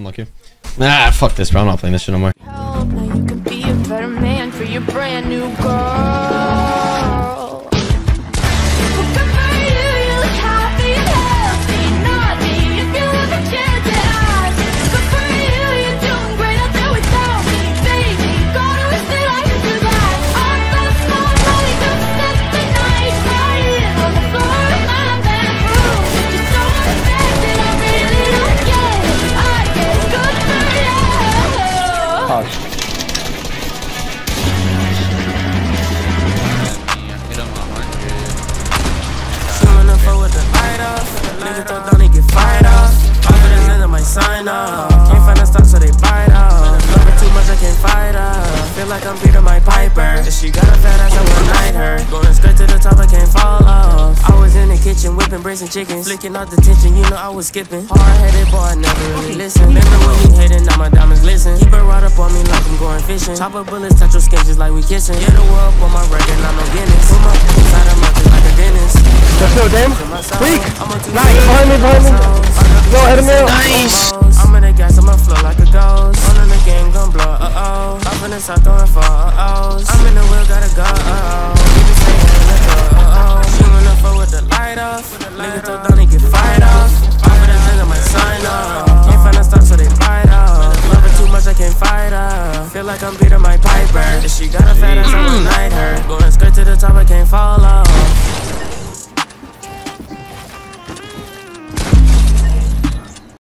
Unlucky. Nah, fuck this, bro. I'm not playing this shit no more. Now you could be a better man for your brand new girl. Niggas don't get fired off. Off of this nigga might sign off. Can't find a stock so they bite off. Love her too much, I can't fight off. Feel like I'm Peter my Piper. If she got a fat ass, I will night her. Going straight to the top, I can't fall off. I was in the kitchen whipping bricks and chickens, flicking off the tension, you know I was skipping. Hard-headed boy, I never really listen. Remember when he hating, now my diamonds glisten. Keep it right up on me like I'm going fishing. Chopper bullets touch your skin just like we kissing. Get the world up on my record, I'm no Guinness. Put my inside of my just like a dentist. Let's go, Dame. Freak! Nice! Behind me, behind me! Go ahead of me! Nice! I'm in the gas, I'ma flow like a ghost. On in the game, gon' blow, uh-oh. Off in the south, throwing for uh-ohs. I'm in the wheel, gotta go, uh-oh. Niggas say, hey, let's go, uh-oh. Shooting up for with the light off. Niggas throw down, they get fired off. Off of this nigga might sign off. Can't find a stop, so they bite off. Love her too much, I can't fight off. Feel like I'm Peter my Piper. If she got a fat ass, I will night her. Going straight to the top, I can't fall off.